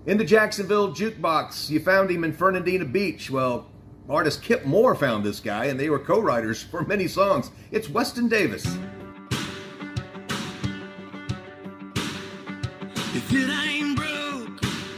In the Jacksonville Jukebox, you found him in Fernandina Beach. Well, artist Kip Moore found this guy, and they were co-writers for many songs. It's Westin Davis. If it ain't broke,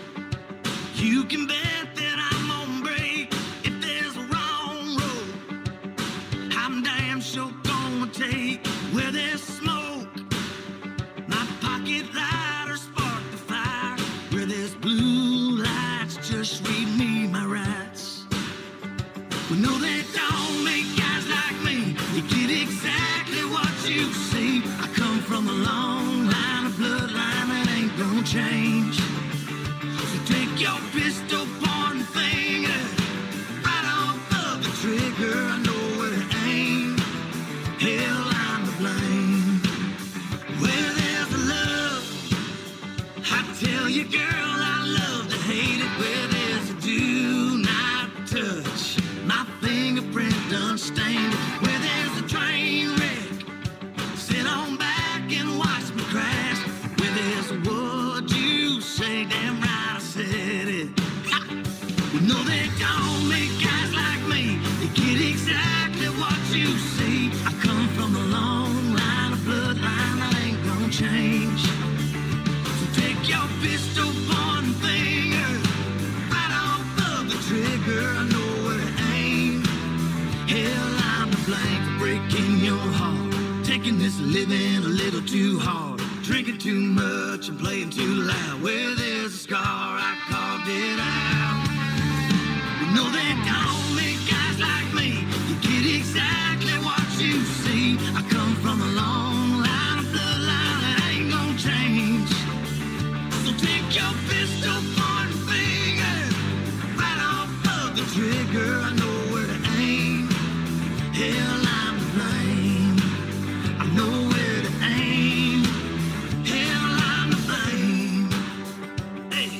you can bet that I'm on break. If there's a wrong road, I'm damn sure gonna take. Where there's smoke, my pocket lighter spark the fire. Where there's blue lights, just read me my rights. We know they don't make guys like me. You get exactly what you see. I come from a long line of bloodline that ain't gonna change. So take your pistol, point finger right off of the trigger. I know where to aim. Hell, I'm to blame. Where there's a love, I tell you, girl, I love to hate it. Where there's a do not touch, my fingerprint done stained. Where there's a train wreck, sit on back and watch me crash. Where there's a what you say, damn right I said it. Ha! You know they don't make guys like me. They get exactly what you see. I come from a long line of bloodline that ain't gonna change. So take your pistol, point finger right off of the trigger. I know where to aim. Hell, I'm to blame for breaking your heart, taking this living a little too hard, drinking too much and playing too loud. Where there's a scar, I carved it out. You know they don't make guys like me. You get exactly what you see. I come from a long line of bloodline that ain't gonna change. So take your pistol, point finger right off of the trigger. I know where to aim. Hell, I'm to blame. I know where to aim. Hell, I'm to blame. Hey.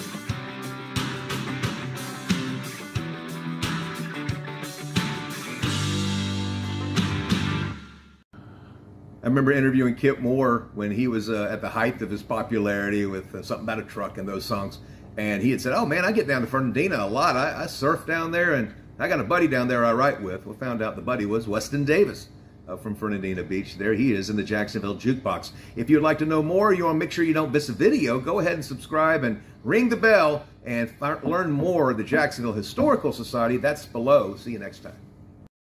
I remember interviewing Kip Moore when he was at the height of his popularity with Something About a Truck and those songs. And he had said, oh man, I get down to Fernandina a lot. I surf down there, and I got a buddy down there I write with. We found out the buddy was Westin Davis from Fernandina Beach. There he is in the Jacksonville Jukebox. If you'd like to know more, you want to make sure you don't miss a video, go ahead and subscribe and ring the bell and learn more of the Jacksonville Historical Society. That's below. See you next time.